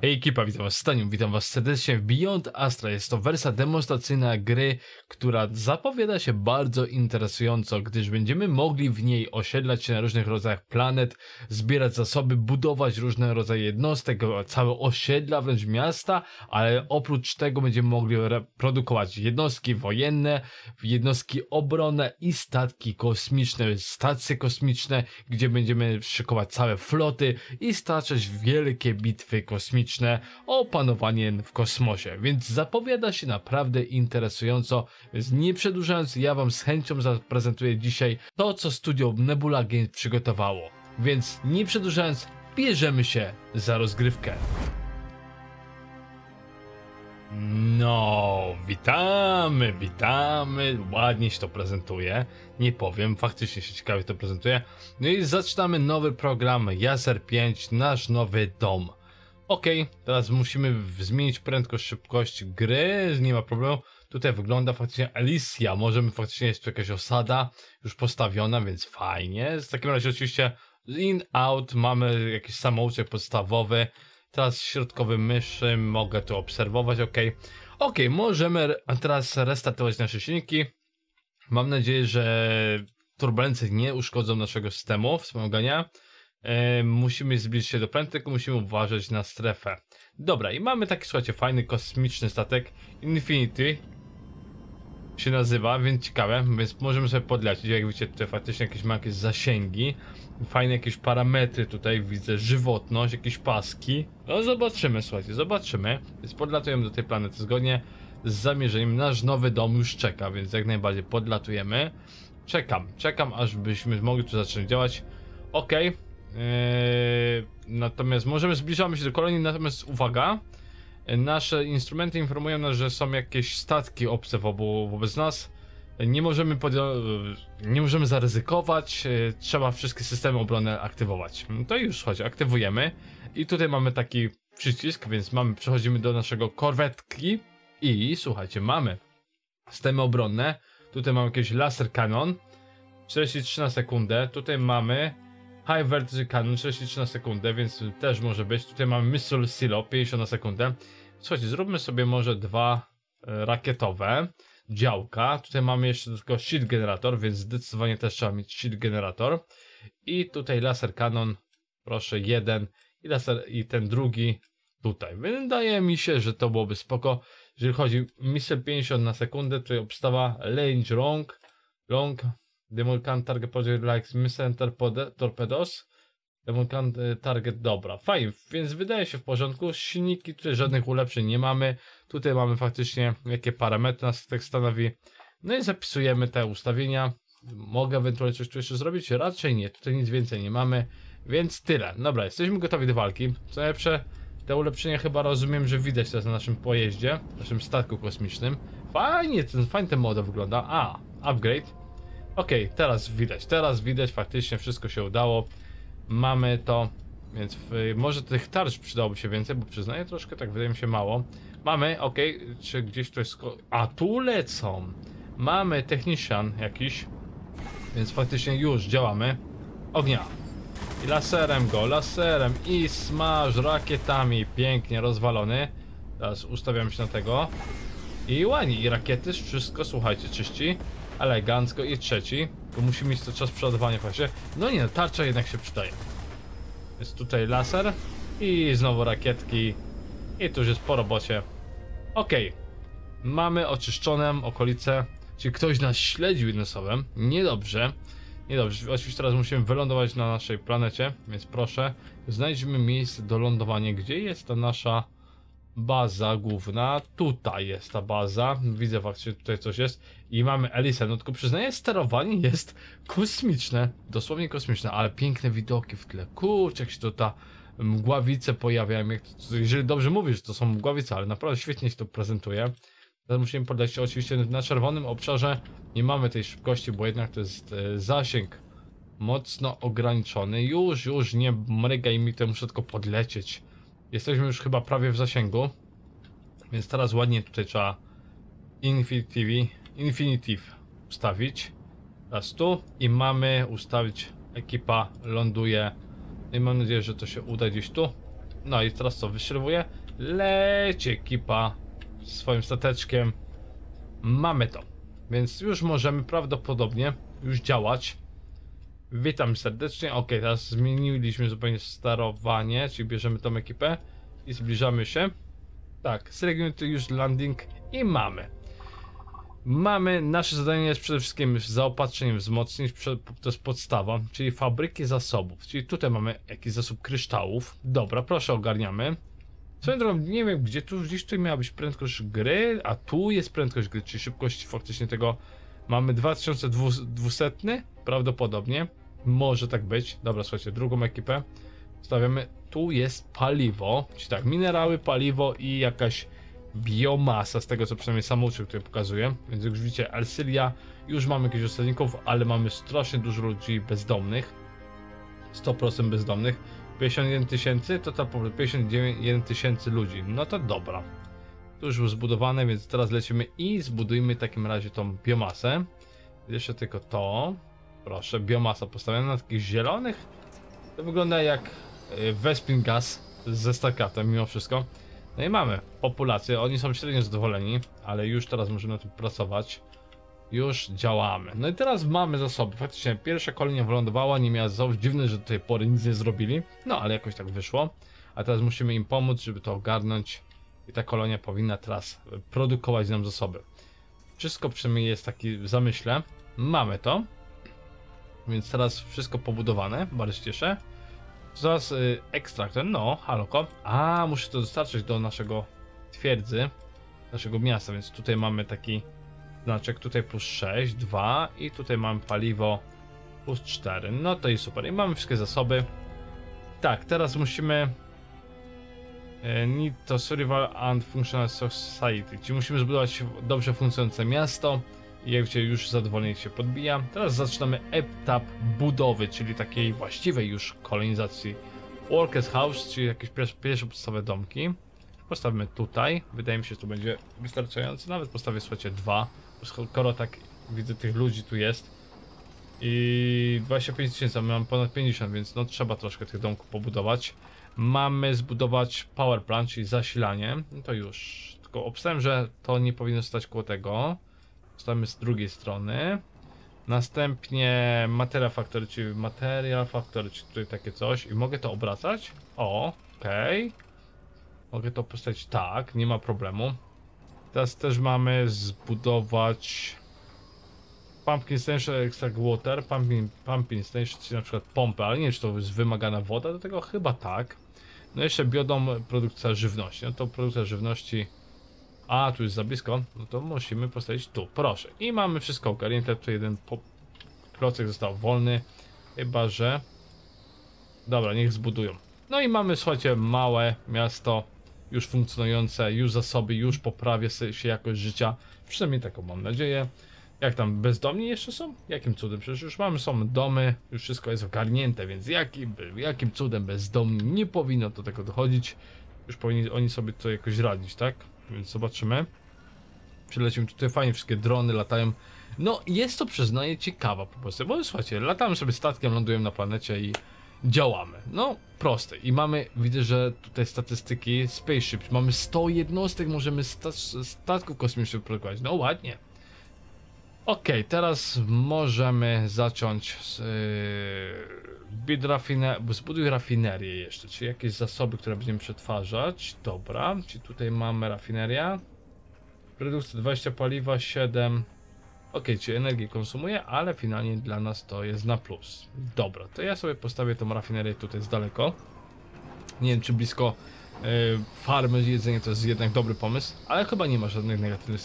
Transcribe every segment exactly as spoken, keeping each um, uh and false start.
Hej ekipa, witam was Staniu, witam was serdecznie w Beyond Astra. Jest to wersja demonstracyjna gry, która zapowiada się bardzo interesująco, gdyż będziemy mogli w niej osiedlać się na różnych rodzajach planet, zbierać zasoby, budować różne rodzaje jednostek, całe osiedla, wręcz miasta, ale oprócz tego będziemy mogli produkować jednostki wojenne, jednostki obronne i statki kosmiczne, stacje kosmiczne, gdzie będziemy szykować całe floty i staczać wielkie bitwy kosmiczne o panowanie w kosmosie, więc zapowiada się naprawdę interesująco, więc nie przedłużając, ja wam z chęcią zaprezentuję dzisiaj to, co studio Nebula Games przygotowało, więc nie przedłużając, bierzemy się za rozgrywkę. No, witamy, witamy, ładnie się to prezentuje, nie powiem, faktycznie się ciekawie to prezentuje. No i zaczynamy nowy program Yaser pięć, nasz nowy dom. Ok, teraz musimy zmienić prędkość, szybkość gry, nie ma problemu. Tutaj wygląda faktycznie Alicja, możemy faktycznie, jest tu jakaś osada już postawiona, więc fajnie. W takim razie oczywiście in, out, mamy jakiś samouczek podstawowy. Teraz środkowy myszy, mogę to obserwować, ok. Ok, możemy teraz restartować nasze silniki. Mam nadzieję, że turbulencje nie uszkodzą naszego systemu wspomagania. E, musimy zbliżyć się do planety, tylko musimy uważać na strefę. Dobra, i mamy taki, słuchajcie, fajny kosmiczny statek Infinity się nazywa, więc ciekawe, więc możemy sobie podlecieć. Jak widzicie, tutaj faktycznie jakieś ma jakieś zasięgi, fajne jakieś parametry tutaj, widzę żywotność, jakieś paski. No zobaczymy, słuchajcie, zobaczymy. Więc podlatujemy do tej planety zgodnie z zamierzeniem. Nasz nowy dom już czeka, więc jak najbardziej podlatujemy. Czekam, czekam, aż byśmy mogli tu zacząć działać. Ok. Yy, natomiast możemy, zbliżamy się do kolonii, natomiast uwaga, nasze instrumenty informują nas, że są jakieś statki obce wo wobec nas. Nie możemy nie możemy zaryzykować, yy, trzeba wszystkie systemy obronne aktywować. To już chodzi, aktywujemy i tutaj mamy taki przycisk, więc mamy, przechodzimy do naszego korwetki i słuchajcie, mamy systemy obronne. Tutaj mamy jakiś laser cannon czterdzieści trzy na sekundę, tutaj mamy High Voltage Cannon czterdzieści trzy na sekundę, więc też może być. Tutaj mamy Missile Silo pięćdziesiąt na sekundę. Słuchajcie, zróbmy sobie może dwa e, rakietowe działka. Tutaj mamy jeszcze tylko shield generator, więc zdecydowanie też trzeba mieć shield generator. I tutaj laser cannon, proszę, jeden i, laser, i ten drugi tutaj. Wydaje mi się, że to byłoby spoko. Jeżeli chodzi o Missile pięćdziesiąt na sekundę, tutaj obstawa range long, long. Demon target project like missile torpedoes. Demon target, dobra, fajnie, więc wydaje się w porządku. Silniki, tutaj żadnych ulepszeń nie mamy. Tutaj mamy faktycznie jakie parametry nas tak stanowi. No i zapisujemy te ustawienia. Mogę ewentualnie coś tu jeszcze zrobić? Raczej nie, tutaj nic więcej nie mamy. Więc tyle. Dobra, jesteśmy gotowi do walki. Co najlepsze, te ulepszenia chyba rozumiem, że widać teraz na naszym pojeździe, naszym statku kosmicznym. Fajnie, ten, fajnie ten model wygląda. A, upgrade. Ok, teraz widać, teraz widać, faktycznie wszystko się udało. Mamy to, więc w, może tych tarcz przydałoby się więcej, bo przyznaję troszkę, tak wydaje mi się mało. Mamy, ok, czy gdzieś to jest... A, tu lecą! Mamy technician jakiś, więc faktycznie już działamy. Ognia! I laserem go, laserem i smaż rakietami, pięknie rozwalony. Teraz ustawiam się na tego. I ładnie, i rakiety, wszystko, słuchajcie, czyści. Elegancko. I trzeci, bo musimy mieć to czas przeładowania właśnie. No nie, tarcza jednak się przydaje. Jest tutaj laser i znowu rakietki i tu już jest po robocie. Ok, mamy oczyszczoną okolicę, czyli ktoś nas śledził jednym słowem. Niedobrze, niedobrze. Oczywiście teraz musimy wylądować na naszej planecie, więc proszę, znajdźmy miejsce do lądowania. Gdzie jest ta nasza baza główna? Tutaj jest ta baza. Widzę faktycznie, tutaj coś jest. I mamy Elisę. No tylko przyznaję, sterowanie jest kosmiczne. Dosłownie kosmiczne, ale piękne widoki w tle. Kurczę, jak się to ta mgławice pojawiają. Jak to, jeżeli dobrze mówisz, to są mgławice, ale naprawdę świetnie się to prezentuje. Teraz musimy podać, oczywiście na czerwonym obszarze nie mamy tej szybkości, bo jednak to jest e, zasięg mocno ograniczony. Już, już nie mrygaj mi, to muszę tylko podlecieć. Jesteśmy już chyba prawie w zasięgu, więc teraz ładnie tutaj trzeba Infinitive, Infinitive ustawić. Teraz tu i mamy ustawić, ekipa ląduje. I mam nadzieję, że to się uda gdzieś tu. No i teraz co, wystrzelowuje? Leci ekipa swoim stateczkiem. Mamy to. Więc już możemy prawdopodobnie już działać. Witam serdecznie. Ok, teraz zmieniliśmy zupełnie sterowanie, czyli bierzemy tą ekipę i zbliżamy się. Tak, selekcjonuj już landing i mamy. Mamy, nasze zadanie jest przede wszystkim zaopatrzenie, wzmocnić, to jest podstawa, czyli fabryki zasobów. Czyli tutaj mamy jakiś zasób kryształów. Dobra, proszę, ogarniamy. Swoją drogą, nie wiem, gdzie tu, gdzieś tu miała być prędkość gry, a tu jest prędkość gry, czyli szybkość faktycznie tego mamy dwa tysiące dwieście prawdopodobnie. Może tak być. Dobra, słuchajcie, drugą ekipę stawiamy. Tu jest paliwo, czyli tak, minerały, paliwo i jakaś biomasa, z tego co przynajmniej samouczek tutaj pokazuje. Więc jak już widzicie, Elsylia, już mamy jakichś osadników, ale mamy strasznie dużo ludzi bezdomnych. sto procent bezdomnych. pięćdziesiąt jeden tysięcy, to ta pięćdziesiąt jeden tysięcy ludzi. No to dobra. To już było zbudowane, więc teraz lecimy i zbudujmy w takim razie tą biomasę. Jeszcze tylko to. Proszę, biomasa postawiona na takich zielonych. To wygląda jak Vespin Gas ze StarCraftem mimo wszystko. No i mamy populację, oni są średnio zadowoleni, ale już teraz możemy na tym pracować. Już działamy. No i teraz mamy zasoby. Faktycznie pierwsza kolonia wylądowała, nie miała zasobów. Dziwne, że do tej pory nic nie zrobili. No ale jakoś tak wyszło. A teraz musimy im pomóc, żeby to ogarnąć. I ta kolonia powinna teraz produkować nam zasoby. Wszystko przynajmniej jest taki w zamyśle. Mamy to. Więc teraz wszystko pobudowane. Bardzo się cieszę. Zaraz y, ekstrakt. No, haloko. A, muszę to dostarczyć do naszego twierdzy. Naszego miasta, więc tutaj mamy taki znaczek, tutaj plus sześć, dwa i tutaj mamy paliwo plus cztery. No to i super. I mamy wszystkie zasoby. Tak, teraz musimy e, need to survival and functional society, czyli musimy zbudować dobrze funkcjonujące miasto i jak widzicie już zadowolenie się podbija. Teraz zaczynamy etap budowy, czyli takiej właściwej już kolonizacji. Workers House, czyli jakieś pierwsze, pierwsze podstawowe domki. Postawimy tutaj, wydaje mi się, że to będzie wystarczające, nawet postawię, słuchajcie, dwa. Skoro tak widzę, tych ludzi tu jest i dwadzieścia pięć tysięcy, mamy ponad pięćdziesiąt, więc no trzeba troszkę tych domków pobudować. Mamy zbudować power plant, czyli zasilanie. No to już, tylko obstawiam, że to nie powinno stać koło tego. Postawimy z drugiej strony. Następnie material factory, czyli material factory, czyli tutaj takie coś i mogę to obracać. O, okej. Okay. Mogę to postawić tak, nie ma problemu. Teraz też mamy zbudować pumpkin station, extract water, pumpkin, pumpkin station, czyli na przykład pompę, ale nie wiem, czy to jest wymagana woda do tego, chyba tak. No jeszcze biodom, produkcja żywności, no to produkcja żywności, a tu jest za blisko, no to musimy postawić tu, proszę. I mamy wszystko ogarnięte, tu jeden klocek został wolny, chyba że, dobra, niech zbudują. No i mamy, słuchajcie, małe miasto, już funkcjonujące, już zasoby, już poprawia się jakość życia. Przynajmniej taką mam nadzieję. Jak tam bezdomni jeszcze są? Jakim cudem? Przecież już mamy, są domy, już wszystko jest ogarnięte, więc jakim, jakim cudem bezdomni nie powinno do tego dochodzić. Już powinni oni sobie to jakoś radzić, tak? Więc zobaczymy. Przylecimy tutaj, fajnie wszystkie drony latają. No jest to, przyznaję, ciekawa po prostu, bo słuchajcie, latamy sobie statkiem, lądujemy na planecie i działamy. No, proste. I mamy, widzę, że tutaj statystyki spaceship. Mamy sto jednostek, możemy sta statków kosmicznych produkować. No ładnie. Ok, teraz możemy zacząć z yy, rafine zbuduj rafinerię jeszcze, czyli jakieś zasoby, które będziemy przetwarzać. Dobra, czyli tutaj mamy rafineria. Produkcja dwadzieścia paliwa, siedem. Ok, czyli energię konsumuje, ale finalnie dla nas to jest na plus. Dobra, to ja sobie postawię tą rafinerię tutaj z daleko. Nie wiem, czy blisko y, farmy jedzenia to jest jednak dobry pomysł, ale chyba nie ma żadnych negatywnych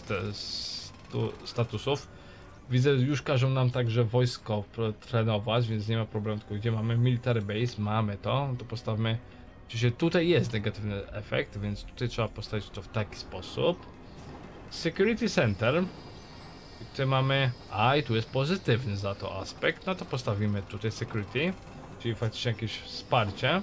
statusów. Widzę, już każą nam także wojsko trenować, więc nie ma problemu. Tylko gdzie mamy military base, mamy to, to postawmy. Oczywiście tutaj jest negatywny efekt, więc tutaj trzeba postawić to w taki sposób. Security Center. I tutaj mamy, a i tu jest pozytywny za to aspekt, no to postawimy tutaj security, czyli faktycznie jakieś wsparcie,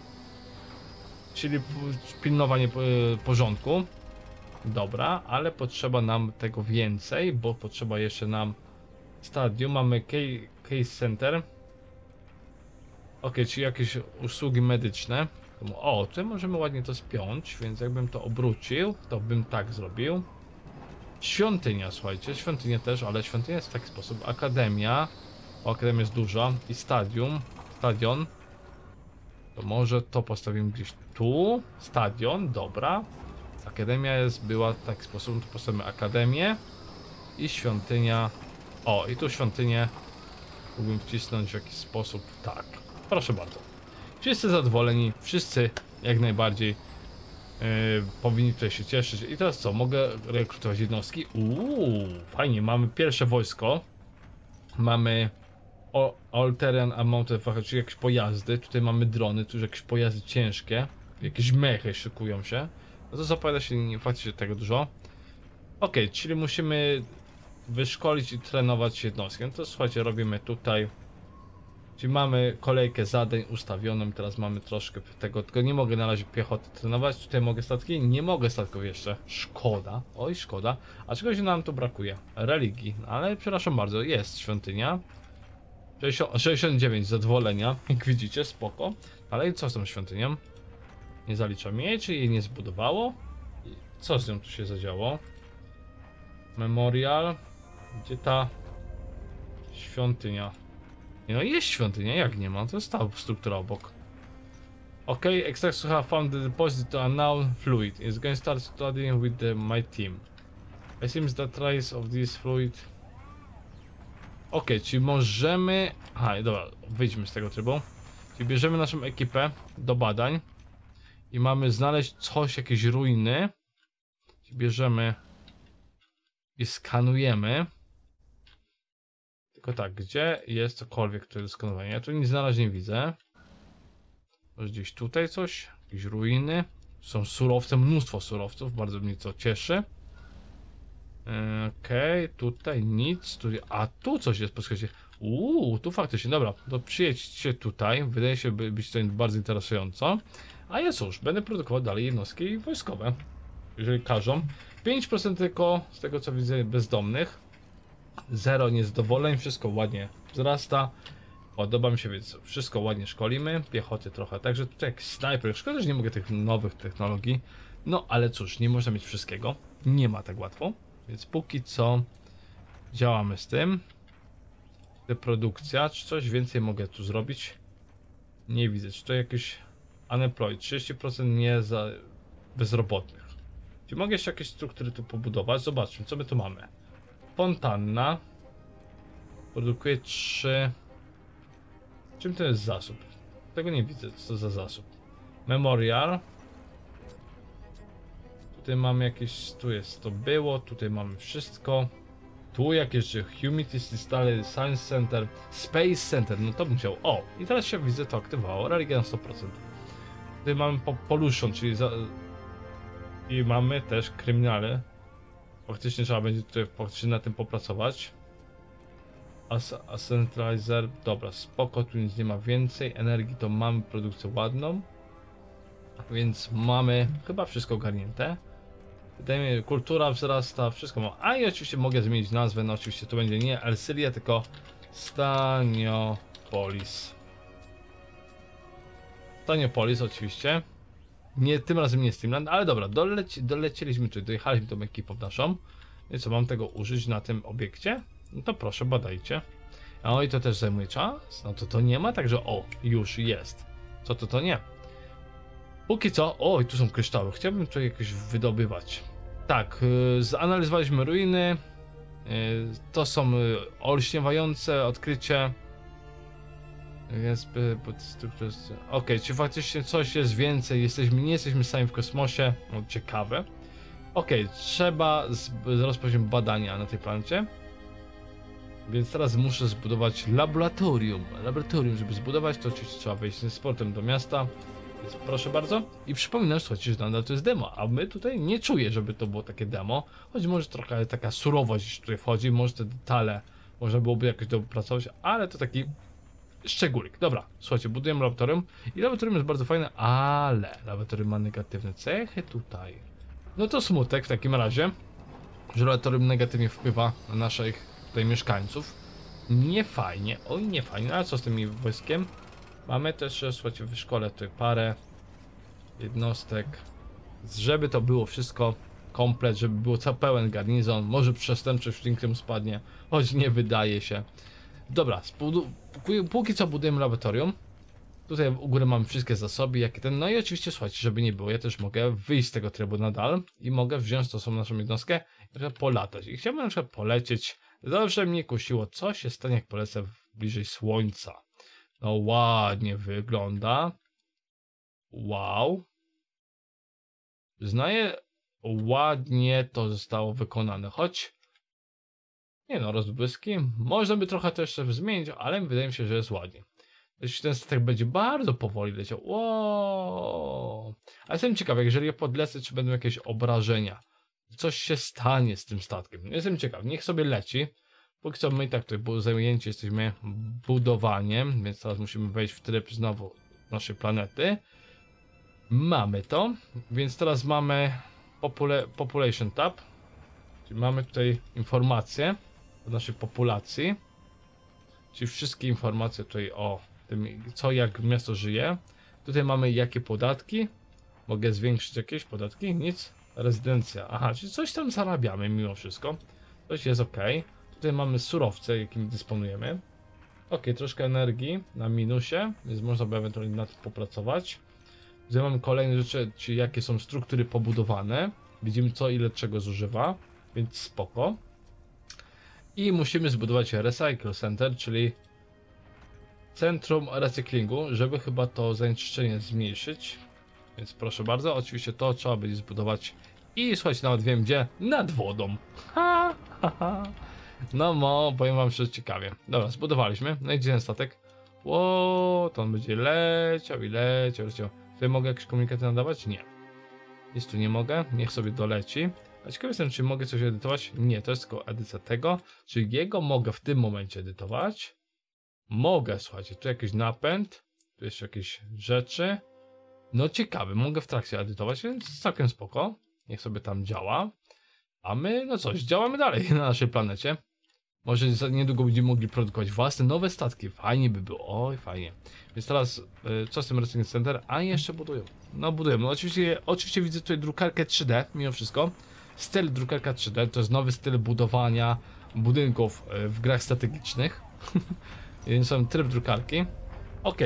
czyli pilnowanie porządku. Dobra, ale potrzeba nam tego więcej, bo potrzeba jeszcze nam stadium, mamy case center. Ok, czyli jakieś usługi medyczne. O, tutaj możemy ładnie to spiąć, więc jakbym to obrócił, to bym tak zrobił. Świątynia, słuchajcie, świątynia też, ale świątynia jest w taki sposób. Akademia, o, akademia jest duża i stadium, stadion. To może to postawimy gdzieś tu, stadion, dobra. Akademia jest, była w taki sposób, to postawimy akademię i świątynia. O, i tu świątynię mógłbym wcisnąć w jakiś sposób, tak. Proszę bardzo. Wszyscy zadowoleni, wszyscy jak najbardziej yy, powinni tutaj się cieszyć. I teraz co, mogę rekrutować jednostki? Uuu, fajnie, mamy pierwsze wojsko. Mamy all-terrain mounted vehicle, czyli jakieś pojazdy. Tutaj mamy drony, tu już jakieś pojazdy ciężkie. Jakieś mechy szykują się. No to zapowiada się nie faktycznie tego dużo. Ok, czyli musimy wyszkolić i trenować jednostki. No to słuchajcie, robimy tutaj. Czyli mamy kolejkę zadań ustawioną, teraz mamy troszkę tego, tylko nie mogę na razie piechoty trenować, tutaj mogę statki, nie mogę statków jeszcze, szkoda, oj szkoda, a czegoś nam tu brakuje, religii, ale przepraszam bardzo, jest świątynia, sześćdziesiąt dziewięć zadowolenia, jak widzicie, spoko, ale co z tą świątynią? Nie zaliczam jej, czy jej nie zbudowało? Co z nią tu się zadziało? Memorial, gdzie ta świątynia? Nie, no jest świątynia, jak nie ma, to jest ta struktura obok. Ok, extracts have found the deposit to a now fluid. It's going to start studying with the, my team. It seems that trace of this fluid. Ok, czyli możemy... Aha, dobra, wyjdźmy z tego trybu. Czyli bierzemy naszą ekipę do badań i mamy znaleźć coś, jakieś ruiny. Czyli bierzemy i skanujemy. Tylko tak, gdzie jest cokolwiek, które do skanowania? Ja tu nic na razie nie widzę. Może gdzieś tutaj coś? Jakieś ruiny? Są surowce, mnóstwo surowców, bardzo mnie to cieszy. Okej, okay, tutaj nic, tu, a tu coś jest, posłuchajcie. Uuu, tu faktycznie, dobra, to przyjedźcie tutaj, wydaje się by, być to bardzo interesująco. A ja cóż, będę produkował dalej jednostki wojskowe, jeżeli każą. pięć procent tylko, z tego co widzę, bezdomnych. Zero niezadowoleń, wszystko ładnie wzrasta. Podoba mi się, więc wszystko ładnie szkolimy. Piechoty trochę, także tutaj jak snajper. Szkoda, że nie mogę tych nowych technologii. No ale cóż, nie można mieć wszystkiego. Nie ma tak łatwo. Więc póki co działamy z tym. Reprodukcja, czy coś więcej mogę tu zrobić? Nie widzę, czy to jakieś unemployed, trzydzieści procent nie za bezrobotnych. Czy mogę jeszcze jakieś struktury tu pobudować? Zobaczmy, co my tu mamy. Fontanna produkuje trzy. Czym to jest zasób? Tego nie widzę, co to za zasób. Memorial. Tutaj mamy jakieś, tu jest to było, tutaj mamy wszystko. Tu jakieś Humidity Stale Science Center, Space Center, no to bym chciał. O, i teraz się widzę to aktywowało, religia na sto procent. Tutaj mamy po pollution, czyli za... i mamy też kryminały. Faktycznie trzeba będzie tutaj faktycznie na tym popracować. As, a centralizer, dobra, spoko, tu nic nie ma więcej. Energii to mamy produkcję ładną. Więc mamy chyba wszystko ogarnięte. Wydaje mi się, kultura wzrasta, wszystko ma. A i oczywiście mogę zmienić nazwę, no oczywiście to będzie nie Elsylia, tylko Staniopolis. Staniopolis oczywiście. Nie, tym razem nie Steamland, ale dobra, doleci, dolecieliśmy tutaj, dojechaliśmy tą ekipą naszą. I co, mam tego użyć na tym obiekcie? No to proszę, badajcie. O, i to też zajmuje czas? No to to nie ma, także o, już jest. Co to to nie? Póki co, o, i tu są kryształy, chciałbym to jakoś wydobywać. Tak, yy, zanalizowaliśmy ruiny. Yy, to są yy, olśniewające odkrycie. Jest, ok, czy faktycznie coś jest więcej, jesteśmy, nie jesteśmy sami w kosmosie, no, ciekawe. Ok, trzeba z, rozpocząć badania na tej planecie. Więc teraz muszę zbudować laboratorium. Laboratorium, żeby zbudować to oczywiście trzeba wejść z sportem do miasta. Więc proszę bardzo. I przypominam, słuchajcie, że nadal to jest demo, a my tutaj nie czuję, żeby to było takie demo. Choć może trochę taka surowość tutaj wchodzi, może te detale można byłoby jakoś dopracować, ale to taki szczególik. Dobra, słuchajcie, budujemy laboratorium i laboratorium jest bardzo fajne, ale laboratorium ma negatywne cechy tutaj. No to smutek w takim razie, że laboratorium negatywnie wpływa na naszych tutaj mieszkańców. Nie fajnie, oj nie fajnie, ale co z tym wojskiem? Mamy też, słuchajcie, w szkole tutaj parę jednostek, żeby to było wszystko komplet, żeby było cały pełen garnizon, może przestępczość w Linkrem spadnie, choć nie wydaje się. Dobra, póki co budujemy laboratorium. Tutaj u góry mamy wszystkie zasoby, jakie ten, no i oczywiście słuchajcie, żeby nie było, ja też mogę wyjść z tego trybu nadal i mogę wziąć tą samą naszą jednostkę i trochę polatać. I chciałbym na przykład polecieć, zawsze mnie kusiło, co się stanie, jak polecę bliżej Słońca. No ładnie wygląda. Wow. Znaję, ładnie to zostało wykonane, choć nie no, rozbłyski, można by trochę to jeszcze zmienić, ale wydaje mi się, że jest ładnie. Jeśli ten statek będzie bardzo powoli leciał, wow. A jestem ciekaw, jeżeli ja podlecę, czy będą jakieś obrażenia. Coś się stanie z tym statkiem. Jestem ciekaw, niech sobie leci. Póki co my i tak tutaj zajęci jesteśmy budowaniem, więc teraz musimy wejść w tryb znowu naszej planety. Mamy to, więc teraz mamy popula Population Tab. Czyli mamy tutaj informacje o naszej populacji. Czyli wszystkie informacje tutaj o tym, co jak miasto żyje. Tutaj mamy jakie podatki. Mogę zwiększyć jakieś podatki? Nic. Rezydencja. Aha, czyli coś tam zarabiamy mimo wszystko. Coś jest ok. Tutaj mamy surowce, jakimi dysponujemy. Ok, troszkę energii na minusie, więc można by ewentualnie nad tym popracować. Tutaj mamy kolejne rzeczy, czyli jakie są struktury pobudowane. Widzimy co ile czego zużywa, więc spoko. I musimy zbudować Recycle Center, czyli centrum recyklingu, żeby chyba to zanieczyszczenie zmniejszyć. Więc proszę bardzo, oczywiście to trzeba będzie zbudować. I słuchajcie, nawet wiem gdzie, nad wodą. Ha, ha, ha. No mo, powiem wam, że ciekawie. Dobra, zbudowaliśmy. No i gdzie ten statek? Ło, to on będzie leciał i leciał, leciał. Tutaj mogę jakieś komunikaty nadawać? Nie. Nic tu nie mogę, niech sobie doleci. A ciekawy jestem, czy mogę coś edytować? Nie, to jest tylko edycja tego. Czy jego mogę w tym momencie edytować? Mogę, słuchajcie, tu jakiś napęd, tu jeszcze jakieś rzeczy. No ciekawe, mogę w trakcie edytować, więc całkiem spoko. Niech sobie tam działa. A my, no coś, działamy dalej na naszej planecie. Może za niedługo będziemy mogli produkować własne nowe statki. Fajnie by było, oj fajnie. Więc teraz, y, co z tym Recycling Center? A jeszcze budują. No budują. No oczywiście, oczywiście widzę tutaj drukarkę trzy D, mimo wszystko. Styl drukarka trzy D to jest nowy styl budowania budynków y, w grach strategicznych. Więc są tryb drukarki. Ok.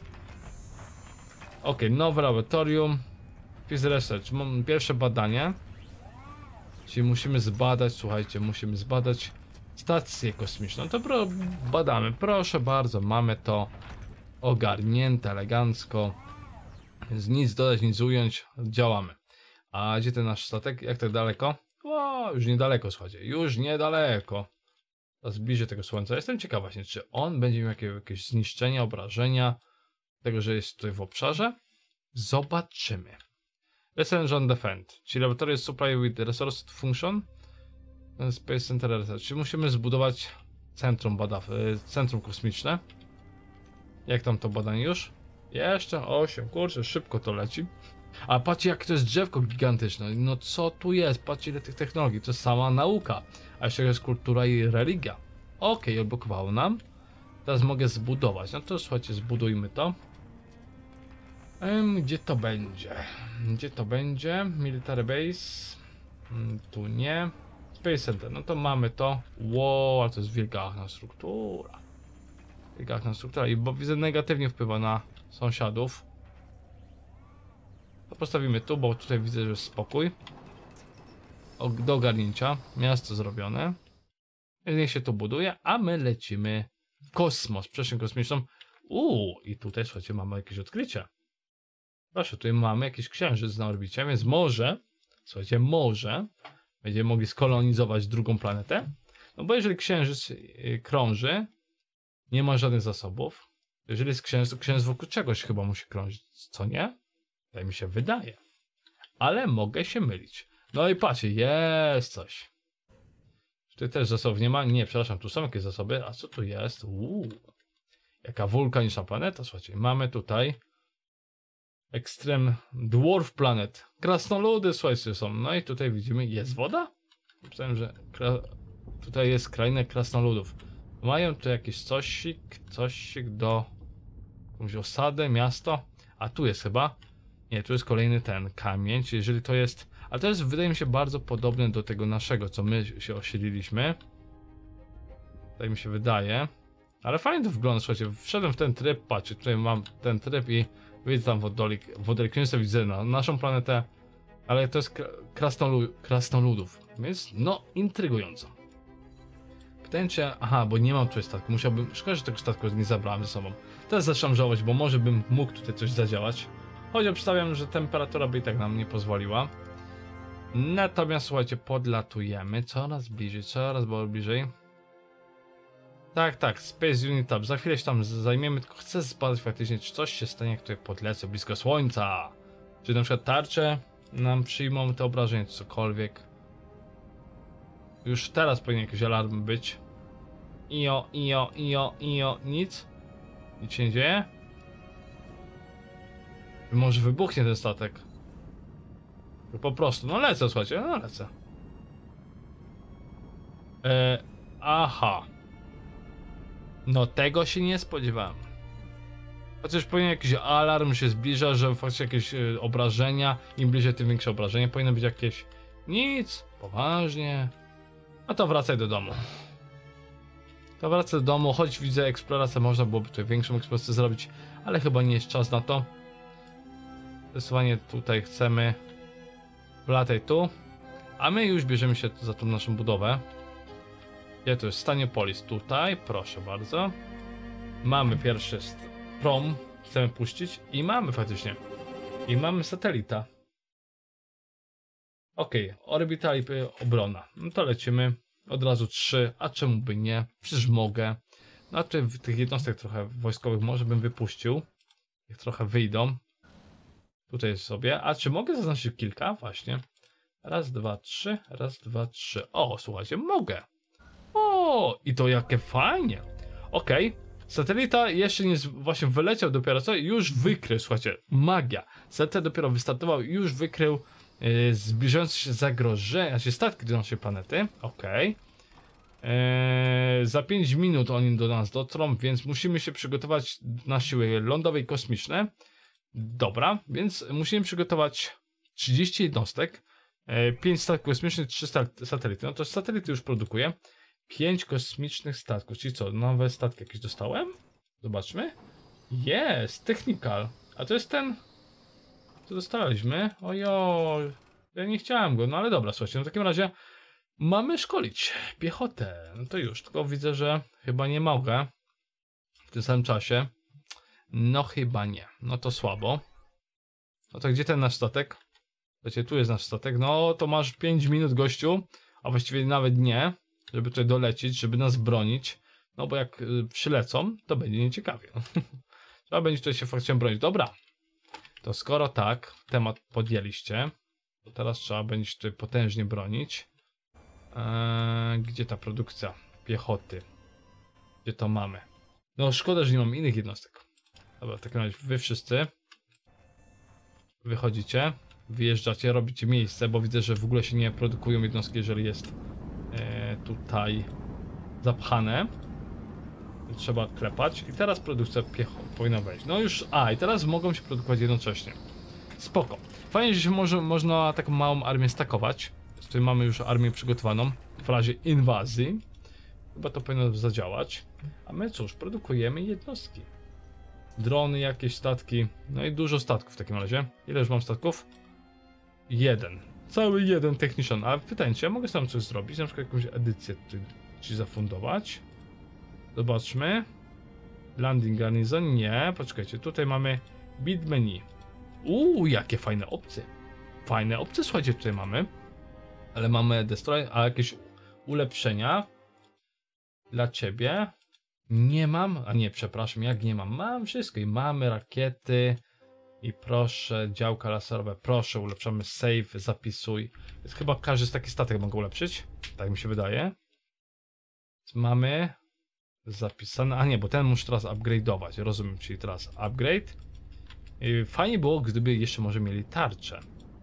Ok, nowe laboratorium. Field Research. Mam pierwsze badanie. Czyli musimy zbadać, słuchajcie, musimy zbadać stację kosmiczną. To pro, badamy, proszę bardzo, mamy to ogarnięte elegancko. Więc nic dodać, nic ująć, działamy. A gdzie ten nasz statek? Jak tak daleko? O, już niedaleko, słuchajcie, już niedaleko. Teraz bliżej tego Słońca. Jestem ciekaw właśnie, czy on będzie miał jakieś, jakieś zniszczenia, obrażenia tego, że jest tutaj w obszarze? Zobaczymy. Research Defend, czyli Laboratory Supply with Resource Function. Space Center Research, czyli musimy zbudować centrum badaw, centrum kosmiczne. Jak tam to badanie już? Jeszcze osiem, kurczę, szybko to leci. A patrzcie jak to jest drzewko gigantyczne, no co tu jest, patrzcie ile tych technologii, to jest sama nauka. A jeszcze jest kultura i religia. Okej, okay, odblokowało nam. Teraz mogę zbudować, no to słuchajcie, zbudujmy to. Um, gdzie to będzie? Gdzie to będzie? Military Base. Hmm, tu nie. Space Center, no to mamy to. Wow, ale to jest wielgachna struktura. Wielgachna struktura i bo widzę negatywnie wpływa na sąsiadów. To postawimy tu, bo tutaj widzę, że jest spokój. O, do ogarnięcia. Miasto zrobione. Niech się tu buduje, a my lecimy w kosmos, przestrzeń kosmiczną. Uuu, i tutaj słuchajcie, mamy jakieś odkrycie. Proszę, tutaj mamy jakiś księżyc na orbicie, więc może, słuchajcie, może będziemy mogli skolonizować drugą planetę. No bo jeżeli księżyc yy, krąży, nie ma żadnych zasobów. Jeżeli jest księżyc, to księżyc wokół czegoś chyba musi krążyć, co nie? Tak mi się wydaje. Ale mogę się mylić. No i patrzcie, jest coś. Tutaj też zasobów nie ma. Nie, przepraszam, tu są jakieś zasoby. A co tu jest? Uuu. Jaka wulkaniczna planeta, słuchajcie. Mamy tutaj Extreme Dwarf Planet. Krasnoludy, słuchajcie, są. No i tutaj widzimy, jest woda? Myślałem, że tutaj jest kraina krasnoludów. Mają tu jakiś cosik, cosik do jakąś osadę, miasto. A tu jest chyba Nie, tu jest kolejny ten kamień, czyli jeżeli to jest... Ale to jest, wydaje mi się, bardzo podobne do tego naszego, co my się osiedliliśmy. Tak mi się wydaje. Ale fajnie to wygląda, słuchajcie, wszedłem w ten tryb, patrzcie, tutaj mam ten tryb i widzę tam wodolik, wodoliknicy, widzę na naszą planetę, ale to jest krasnolu, krasnoludów, więc no, intrygująco. Pytanie czy, aha, bo nie mam tutaj statku, musiałbym, szkoda, że tego statku nie zabrałem ze sobą. Teraz zaczynam żałować, bo może bym mógł tutaj coś zadziałać, choć obstawiam, że temperatura by i tak nam nie pozwoliła. Natomiast słuchajcie, podlatujemy coraz bliżej, coraz bliżej. Tak, tak, Space Unit Tab, za chwilę się tam zajmiemy, tylko chcę zbadać faktycznie, czy coś się stanie, jak tutaj podlecę blisko Słońca. Czy na przykład tarcze nam przyjmą te obrażenia, czy cokolwiek. Już teraz powinien jakiś alarm być. Io, io, io, io, nic? Nic się nie dzieje? Może wybuchnie ten statek. Po prostu, no lecę, słuchajcie, no lecę. E, aha. No tego się nie spodziewałem. Chociaż powinien jakiś alarm się zbliża, że faktycznie jakieś y, obrażenia, im bliżej tym większe obrażenie, powinno być jakieś... Nic, poważnie. No to wracaj do domu. To wracaj do domu, choć widzę eksplorację, można byłoby tutaj większą eksplorację zrobić, ale chyba nie jest czas na to. Zdecydowanie tutaj chcemy... Wlataj tu, a my już bierzemy się za tą naszą budowę. Gdzie to jest? Staniopolis, tutaj, proszę bardzo. Mamy pierwszy prom, chcemy puścić i mamy faktycznie. I mamy satelita. Ok, orbital i obrona. No to lecimy. Od razu trzy, a czemu by nie? Przecież mogę. No a tutaj w tych jednostek trochę wojskowych może bym wypuścił. Niech trochę wyjdą. Tutaj sobie. A czy mogę zaznaczyć kilka? Właśnie. Raz, dwa, trzy. Raz, dwa, trzy. O, słuchajcie, mogę. O, i to jakie fajnie. Okej. Okay. Satelita jeszcze nie z... właśnie wyleciał dopiero co? Już wykrył, słuchajcie, magia. Satelita dopiero wystartował i już wykrył yy, zbliżające się zagrożenia, znaczy statki do naszej planety. Okej. Okay. Yy, za pięć minut oni do nas dotrą, więc musimy się przygotować na siły lądowe i kosmiczne. Dobra, więc musimy przygotować trzydzieści jednostek, yy, pięć statków kosmicznych, trzy satelity. No to satelity już produkuje. pięć kosmicznych statków, czyli co, nowe statki jakieś dostałem? Zobaczmy. Jest, Technical. A to jest ten, co dostaliśmy. Ojo, ja nie chciałem go, no ale dobra, słuchajcie, no w takim razie mamy szkolić piechotę. No to już, tylko widzę, że chyba nie mogę w tym samym czasie. No chyba nie, no to słabo. No to gdzie ten nasz statek? Wiecie, tu jest nasz statek, no to masz pięć minut, gościu, a właściwie nawet nie. Żeby tutaj dolecieć, żeby nas bronić. No bo jak y, przylecą, to będzie nieciekawie. Trzeba będzie tutaj się faktycznie bronić. Dobra. To skoro tak, temat podjęliście, to teraz trzeba będzie tutaj potężnie bronić. Eee, gdzie ta produkcja piechoty? Gdzie to mamy? No szkoda, że nie mam innych jednostek. Dobra, w takim razie wy wszyscy wychodzicie, wyjeżdżacie, robicie miejsce, bo widzę, że w ogóle się nie produkują jednostki, jeżeli jest tutaj zapchane. Trzeba klepać i teraz produkcja piechot powinna wejść. No już, a i teraz mogą się produkować jednocześnie. Spoko. Fajnie, że się może, można taką małą armię stakować. Tutaj mamy już armię przygotowaną w razie inwazji. Chyba to powinno zadziałać. A my cóż, produkujemy jednostki. Drony, jakieś statki. No i dużo statków w takim razie. Ile już mam statków? Jeden. Cały jeden Technician. A pytanie, czy ja mogę sam coś zrobić? Na przykład jakąś edycję tutaj ci zafundować. Zobaczmy. Landing Garnison. Nie, poczekajcie. Tutaj mamy Bid Menu. Uuu, jakie fajne opcje. Fajne opcje, słuchajcie, tutaj mamy. Ale mamy Destroy, a jakieś ulepszenia dla ciebie. Nie mam, a nie, przepraszam, jak nie mam? Mam wszystko i mamy rakiety. I proszę, działka laserowe, proszę, ulepszamy save, zapisuj. Jest chyba każdy z takich statek mogę ulepszyć. Tak mi się wydaje. Mamy zapisane, a nie, bo ten muszę teraz upgrade'ować, rozumiem, czyli teraz upgrade. I fajnie było, gdyby jeszcze może mieli tarczę.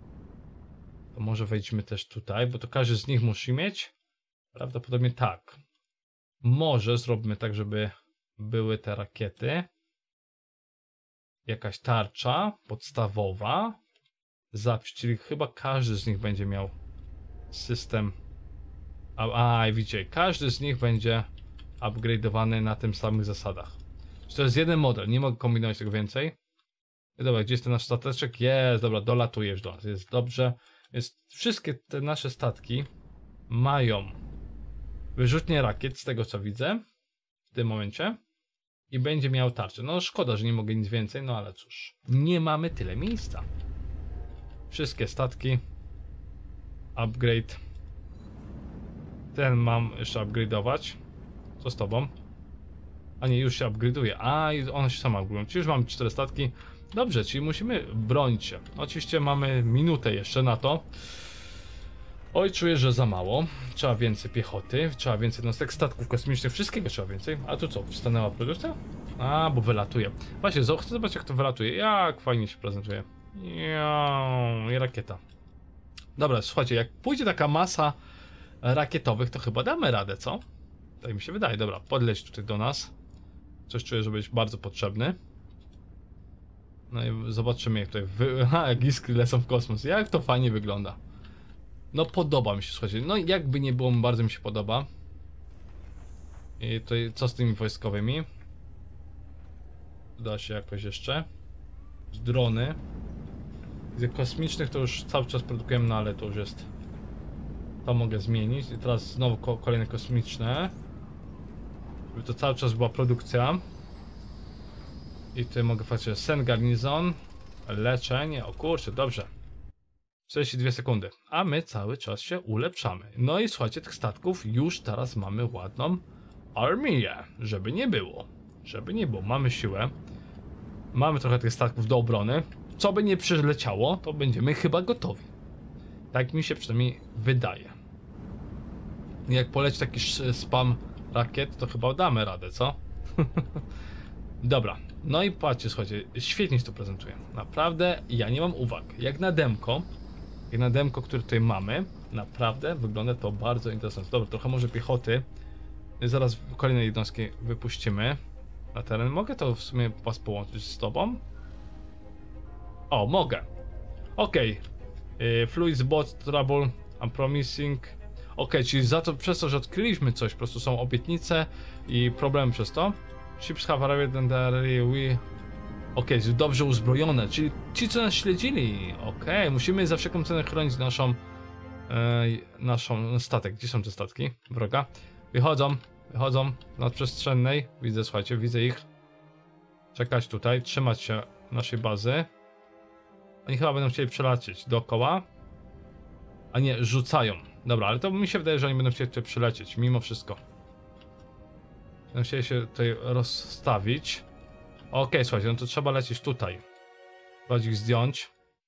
To może wejdźmy też tutaj, bo to każdy z nich musi mieć. Prawdopodobnie tak. Może zróbmy tak, żeby były te rakiety. jakaś tarcza podstawowa. Zapisz, czyli chyba każdy z nich będzie miał system. A, a widzicie, każdy z nich będzie upgrade'owany na tym samych zasadach. To jest jeden model, nie mogę kombinować tego więcej. Dobra, gdzie jest ten nasz stateczek? Jest, dobra, dolatujesz do nas, jest dobrze. Jest, wszystkie te nasze statki mają wyrzutnie rakiet, z tego co widzę w tym momencie. I będzie miał tarczę. No szkoda, że nie mogę nic więcej, no ale cóż. Nie mamy tyle miejsca. Wszystkie statki. Upgrade. Ten mam jeszcze upgrade'ować. Co z tobą? A nie, już się upgrade'uje. A, i one się sama upgrade'ują. Czyli już mamy cztery statki. Dobrze, czyli musimy bronić się. Oczywiście mamy minutę jeszcze na to. Oj, czuję, że za mało. Trzeba więcej piechoty, trzeba więcej jednostek, statków kosmicznych, wszystkiego trzeba więcej. A tu co, stanęła produkcja? A, bo wylatuje. Właśnie, chcę zobaczyć jak to wylatuje. Jak fajnie się prezentuje. Jao, i rakieta. Dobra, słuchajcie, jak pójdzie taka masa rakietowych, to chyba damy radę, co? Tak mi się wydaje. Dobra, podleć tutaj do nas. Coś czuję, że być bardzo potrzebny. No i zobaczymy jak tutaj wy... Ha, jak iskry lecą w kosmos. Jak to fajnie wygląda. No podoba mi się, słuchajcie. No jakby nie było, bardzo mi się podoba. I tutaj co z tymi wojskowymi? Da się jakoś jeszcze. Drony. Z kosmicznych to już cały czas produkujemy, no ale to już jest. To mogę zmienić. I teraz znowu ko kolejne kosmiczne. Żeby to cały czas była produkcja. I tutaj mogę patrzeć sen garnizon. Leczenie. O kurczę, dobrze. czterdzieści dwie sekundy. A my cały czas się ulepszamy. No i słuchajcie, tych statków już teraz mamy ładną armię. Żeby nie było. Żeby nie było. Mamy siłę. Mamy trochę tych statków do obrony. Co by nie przyleciało, to będziemy chyba gotowi. Tak mi się przynajmniej wydaje. Jak poleci taki spam rakiet, to chyba damy radę, co? Dobra. No i patrzcie, słuchajcie, świetnie się to prezentuje. Naprawdę, ja nie mam uwag. Jak na demko, jak na demko, które tutaj mamy, naprawdę wygląda to bardzo interesująco. Dobra, trochę może piechoty. Zaraz kolejne jednostki wypuścimy na teren. Mogę to w sumie was połączyć z tobą? O, mogę. Okej. Okay. Fluids bot trouble. I'm promising. Ok, czyli za to, przez to, że odkryliśmy coś, po prostu są obietnice i problemy przez to. Ships have arrived and we... Ok, dobrze uzbrojone, czyli ci, co nas śledzili. Ok, musimy za wszelką cenę chronić naszą... E, naszą statek. Gdzie są te statki? Wroga. Wychodzą, wychodzą z nadprzestrzennej. Widzę, słuchajcie, widzę ich. Czekać tutaj, trzymać się naszej bazy. Oni chyba będą chcieli przelecieć dookoła. A nie, rzucają. Dobra, ale to mi się wydaje, że oni będą chcieli tutaj przylecieć, mimo wszystko. Będą chcieli się tutaj rozstawić. Okej, okay, słuchajcie, no to trzeba lecieć tutaj. Chodź ich zdjąć.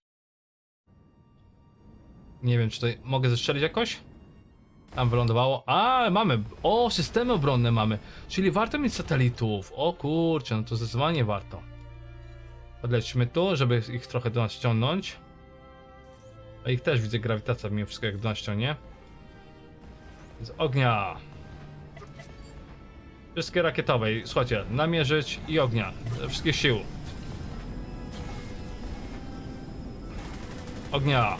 Nie wiem, czy tutaj mogę zestrzelić jakoś? Tam wylądowało. A, mamy. O, systemy obronne mamy. Czyli warto mieć satelitów. O kurczę, no to zdecydowanie warto. Podlećmy tu, żeby ich trochę do nas ściągnąć. A ich też widzę, grawitacja mimo wszystko jak do nas ściągnie. Z ognia. Wszystkie rakietowe. Słuchajcie, namierzyć i ognia. Ze wszystkich sił. Ognia.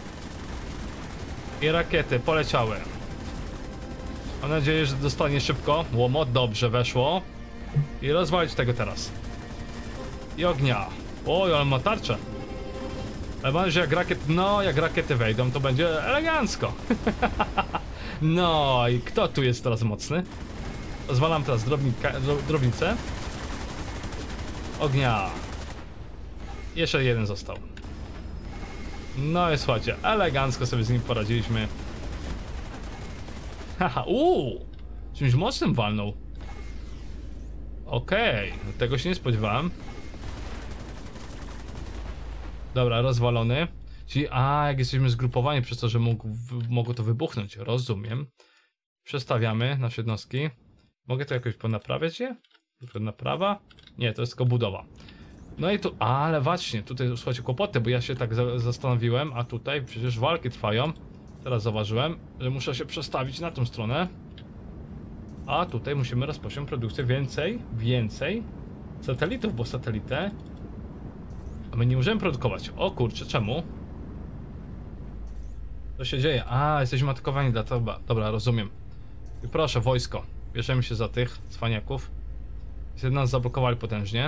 I rakiety poleciały. Mam nadzieję, że dostanie szybko. Łomot, dobrze weszło. I rozwalić tego teraz. I ognia. Oj, ale ma tarczę. Ale mam, że jak rakiet, no jak rakiety wejdą, to będzie elegancko. No i kto tu jest teraz mocny? Rozwalam teraz drobnika, drobnicę. Ognia. Jeszcze jeden został. No i słuchajcie, elegancko sobie z nim poradziliśmy. Haha, uuu! Czymś mocnym walnął. Okej, okay, tego się nie spodziewałem. Dobra, rozwalony. Czyli, a, jak jesteśmy zgrupowani przez to, że mógł, w, mogło to wybuchnąć. Rozumiem. Przestawiamy nasze jednostki. Mogę to jakoś ponaprawiać je? Naprawa? Nie, to jest tylko budowa. No i tu, ale właśnie, tutaj słuchajcie, kłopoty, bo ja się tak za zastanowiłem, a tutaj przecież walki trwają. Teraz zauważyłem, że muszę się przestawić na tą stronę. A tutaj musimy rozpocząć produkcję więcej, więcej satelitów, bo satelitę A my nie możemy produkować. O kurczę, czemu? Co się dzieje? A, jesteśmy atakowani dla tego. Dobra, rozumiem. I proszę, wojsko. Bierzemy się za tych cwaniaków. Niestety nas zablokowali potężnie.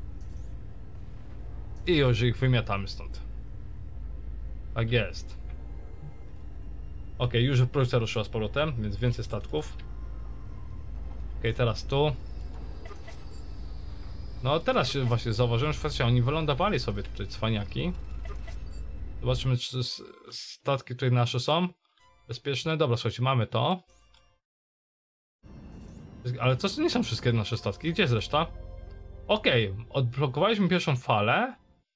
I już ich wymiatamy stąd. Tak jest. Ok, już produkcja ruszyła z powrotem, więc więcej statków. Ok, teraz tu. No teraz się właśnie zauważyłem, że faktycznie oni wylądowali sobie tutaj cwaniaki. Zobaczymy, czy statki tutaj nasze są bezpieczne. Dobra, słuchajcie, mamy to. Ale to nie są wszystkie nasze statki. Gdzie jest reszta? Okej, okay, odblokowaliśmy pierwszą falę.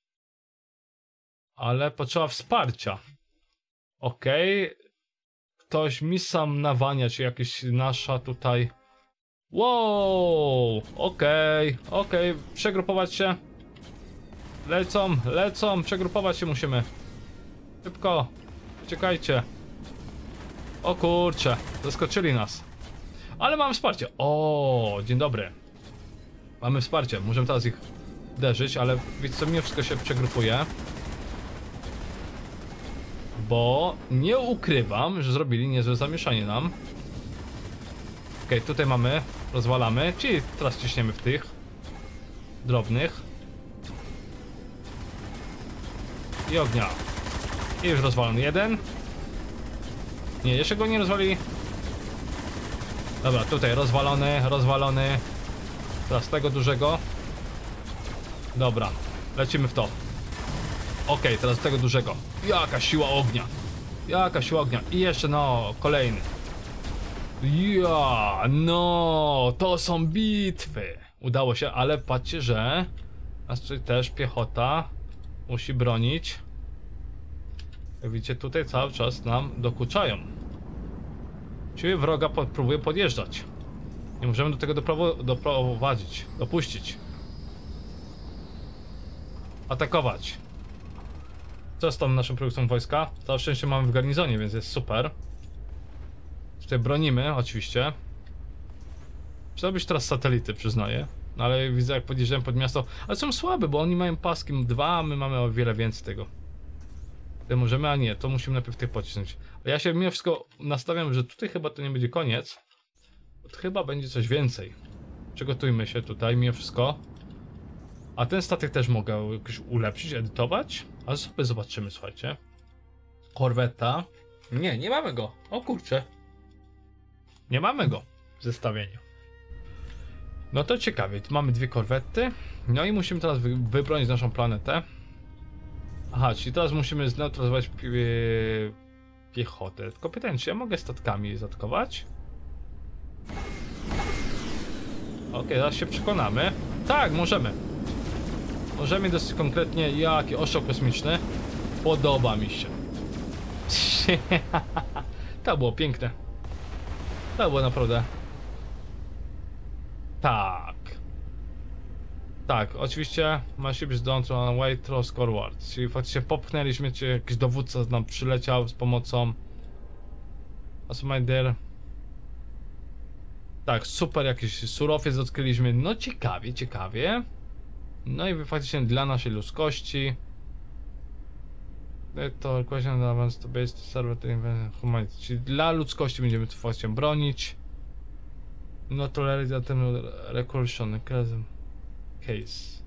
Ale potrzeba wsparcia. Okej. Okay. Ktoś mi sam nawania, czy jakieś nasza tutaj... Wow! Okej, okay, okej, okay. Przegrupować się. Lecą, lecą, przegrupować się musimy. Szybko, czekajcie. O kurczę, zaskoczyli nas. Ale mamy wsparcie. O, dzień dobry. Mamy wsparcie, możemy teraz ich uderzyć, ale wiecie co, mnie wszystko się przegrupuje. Bo nie ukrywam, że zrobili niezłe zamieszanie nam. Okej, okay, tutaj mamy, rozwalamy, czyli teraz ciśniemy w tych drobnych. I ognia. I już rozwalony jeden. Nie, jeszcze go nie rozwali. Dobra, tutaj rozwalony, rozwalony. Teraz tego dużego. Dobra, lecimy w to. Ok, teraz tego dużego. Jaka siła ognia. Jaka siła ognia. I jeszcze no, kolejny. Ja, no, to są bitwy. Udało się, ale patrzcie, że nas tutaj też piechota musi bronić. Jak widzicie, tutaj cały czas nam dokuczają. Czyli wroga pod, próbuje podjeżdżać. Nie możemy do tego doprowadzić, dopuścić. Atakować. Co z tą naszą produkcją wojska? Całe szczęście mamy w garnizonie, więc jest super. Tutaj bronimy, oczywiście. Trzeba być teraz satelity, przyznaję. No ale widzę, jak podjeżdżają pod miasto. Ale są słabe, bo oni mają paski dwa, a my mamy o wiele więcej tego. Tutaj możemy, a nie, to musimy najpierw tych pocisnąć. Ja się mimo wszystko nastawiam, że tutaj chyba to nie będzie koniec. To chyba będzie coś więcej. Przygotujmy się tutaj, mimo wszystko. A ten statek też mogę jakoś ulepszyć, edytować. Ale sobie zobaczymy, słuchajcie. Korweta. Nie, nie mamy go. O kurczę. Nie mamy go w zestawieniu. No to ciekawie, tu mamy dwie korwety. No i musimy teraz wy wybronić naszą planetę. Aha, czyli teraz musimy zneutralizować pie piechotę. Tylko pytanie, czy ja mogę statkami zaatakować? Okej, okay, zaraz się przekonamy. Tak, możemy. Możemy dosyć konkretnie. Jaki ostrzał kosmiczny. Podoba mi się. To było piękne. To było naprawdę. Tak. Tak, oczywiście ma się być zdążył on way through scoreward. Czyli faktycznie popchnęliśmy, czy jakiś dowódca nam przyleciał z pomocą. Also my dear. Tak, super, jakiś surowiec odkryliśmy. No ciekawie, ciekawie. No i faktycznie dla naszej ludzkości. To question advanced to based server humanity. Czyli dla ludzkości będziemy to właśnie bronić. No tolerate ten recursion case.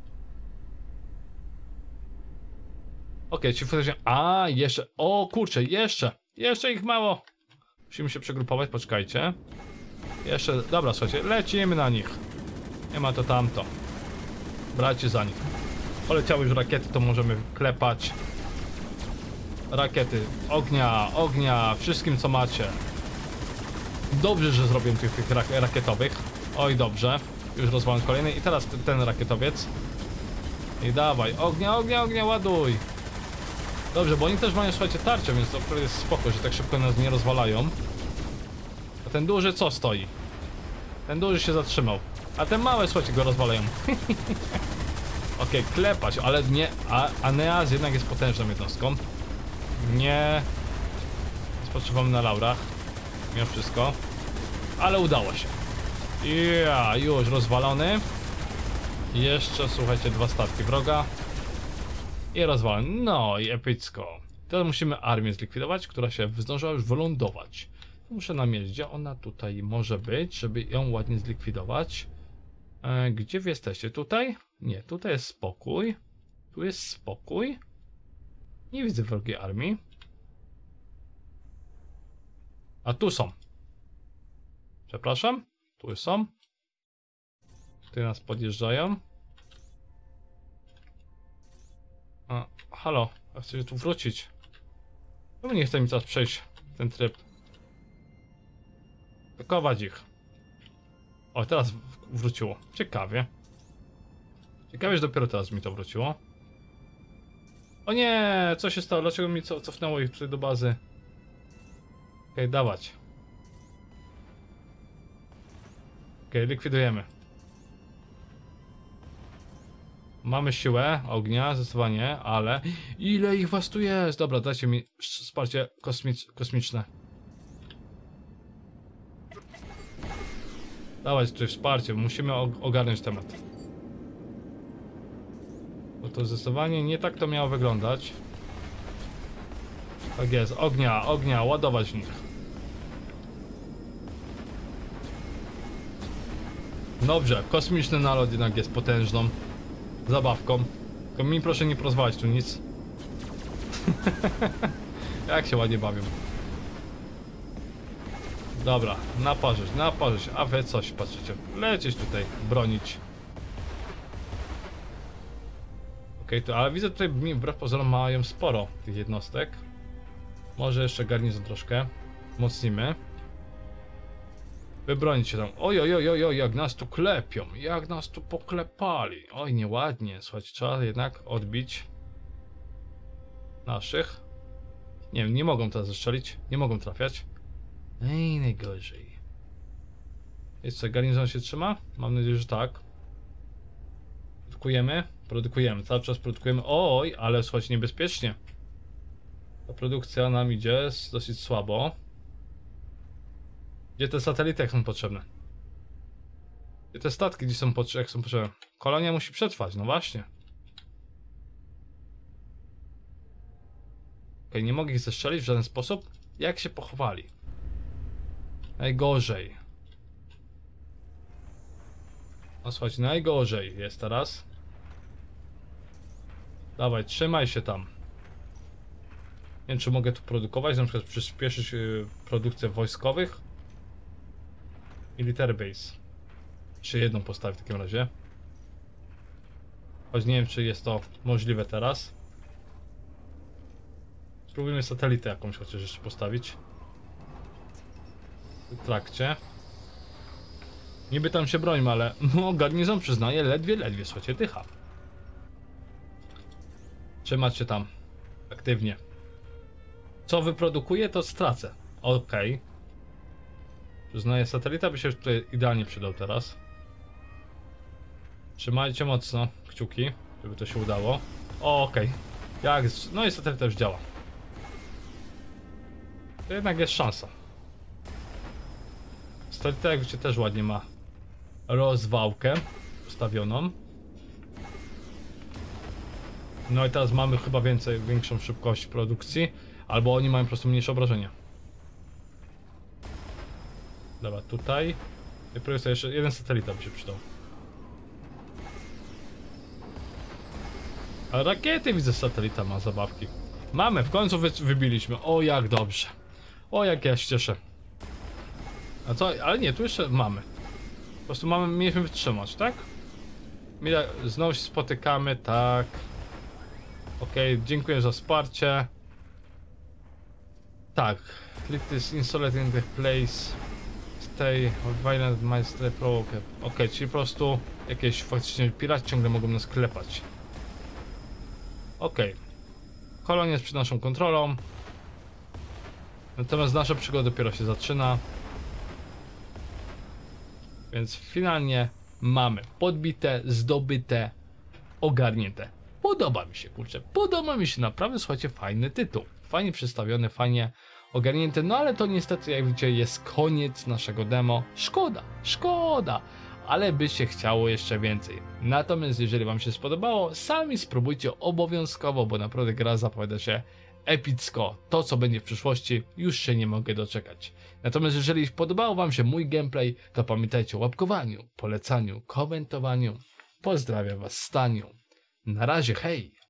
Ok, czyli faktycznie. A, jeszcze. O kurczę, jeszcze. Jeszcze ich mało. Musimy się przegrupować, poczekajcie. Jeszcze, dobra, słuchajcie, lecimy na nich. Nie ma to tamto. Bracie za nich. Poleciały już rakiety, to możemy klepać. Rakiety, ognia, ognia, wszystkim co macie. Dobrze, że zrobię tych, tych rak rakietowych. Oj, dobrze. Już rozwalam kolejny i teraz ten, ten rakietowiec. I dawaj, ognia, ognia, ognia, ładuj. Dobrze, bo oni też mają, słuchajcie, tarczę, więc to jest spoko, że tak szybko nas nie rozwalają. A ten duży co stoi? Ten duży się zatrzymał. A ten małe, słuchajcie, go rozwalają. Okej, okay, klepać, ale nie. A Aeneas jednak jest potężną jednostką. Nie. Spoczywamy na laurach. Mimo wszystko. Ale udało się. Ja, już rozwalony. Jeszcze, słuchajcie, dwa statki wroga. I rozwalę. No i epicko. Teraz musimy armię zlikwidować, która się zdążyła już wylądować. Muszę namierzyć, gdzie ona tutaj może być, żeby ją ładnie zlikwidować. E, gdzie wy jesteście? Tutaj? Nie, tutaj jest spokój. Tu jest spokój. Nie widzę wrogiej armii. A tu są. Przepraszam. Tu są. Tutaj nas podjeżdżają. A, halo. Ja chcę się tu wrócić. Czemu nie chce mi teraz przejść ten tryb? Blokować ich. O, teraz wróciło. Ciekawie. Ciekawie, że dopiero teraz mi to wróciło. O nie! Co się stało? Dlaczego mi co, cofnęło ich tutaj do bazy? Okej, okay, dawać. Okej, okay, likwidujemy. Mamy siłę ognia, zdecydowanie, ale... Ile ich was tu jest? Dobra, dajcie mi wsparcie kosmicz kosmiczne. Dawać tutaj wsparcie, musimy ogarnąć temat. Bo to zdecydowanie nie tak to miało wyglądać. Tak jest, ognia, ognia, ładować w nich. Dobrze, kosmiczny nalot jednak jest potężną zabawką. Tylko mi proszę nie porozwalać tu nic. Jak się ładnie bawią. Dobra, naparzyć, naparzyć, a wy coś, patrzycie, lecieć tutaj, bronić. Okej, okay, to, ale widzę tutaj, wbrew pozorom mają sporo tych jednostek. Może jeszcze garnizon troszkę mocnimy. Wybronić się tam. Oj, oj, oj, oj, oj, jak nas tu klepią, jak nas tu poklepali. Oj, nieładnie, słuchajcie, trzeba jednak odbić naszych. Nie wiem, nie mogą teraz zestrzelić, nie mogą trafiać. Ej, najgorzej. Jest co, garnizon się trzyma? Mam nadzieję, że tak. Produkujemy? Produkujemy, cały czas produkujemy. Oj, ale słuchajcie, niebezpiecznie. Ta produkcja nam idzie dosyć słabo. Gdzie te satelity, jak są potrzebne? Gdzie te statki, gdzie są potrzebne, jak są potrzebne? Kolonia musi przetrwać, no właśnie. Okej, okay, nie mogę ich zestrzelić w żaden sposób. Jak się pochowali? Najgorzej. No słuchajcie, najgorzej jest teraz. Dawaj, trzymaj się tam. Nie wiem, czy mogę tu produkować, na przykład przyspieszyć yy, produkcję wojskowych. Military base. Czy jedną postawię w takim razie. Choć nie wiem, czy jest to możliwe teraz. Spróbujmy satelitę jakąś chociaż jeszcze postawić. W trakcie. Niby tam się brońmy, ale no, garnizon przyznaje ledwie, ledwie, słuchajcie, dycha. Trzymać się tam. Aktywnie. Co wyprodukuję, to stracę. Okej. Okay. Przyznaję, satelita by się tutaj idealnie przydał teraz. Trzymajcie mocno kciuki, żeby to się udało. Okej. Okay. Jak... No i satelita już działa. To jednak jest szansa. Satelita, jak widzicie, też ładnie ma rozwałkę ustawioną. No i teraz mamy chyba więcej, większą szybkość produkcji. Albo oni mają po prostu mniejsze obrażenia. Dobra, tutaj. I próbuję jeszcze jeden satelita by się przydał. A rakiety widzę, satelita ma zabawki. Mamy, w końcu wy, wybiliśmy. O, jak dobrze. O, jak ja się cieszę. A co? Ale nie, tu jeszcze mamy. Po prostu mamy, mieliśmy wytrzymać, tak? Znowu się spotykamy, tak. Okej, okay, dziękuję za wsparcie. Tak. Click this installed in the place. Stay violent my stay provoke. Ok, czyli po prostu jakieś faktycznie piraci ciągle mogą nas klepać. Ok. Kolonia jest przed naszą kontrolą. Natomiast nasza przygoda dopiero się zaczyna. Więc finalnie mamy podbite, zdobyte, ogarnięte. Podoba mi się, kurczę. Podoba mi się naprawdę, słuchajcie, fajny tytuł. Fajnie przedstawiony, fajnie ogarnięty, no ale to niestety, jak widzicie, jest koniec naszego demo. Szkoda, szkoda, ale by się chciało jeszcze więcej. Natomiast jeżeli wam się spodobało, sami spróbujcie obowiązkowo, bo naprawdę gra zapowiada się epicko. To co będzie w przyszłości, już się nie mogę doczekać. Natomiast jeżeli podobał wam się mój gameplay, to pamiętajcie o łapkowaniu, polecaniu, komentowaniu. Pozdrawiam was Staniu. Na razie, hej!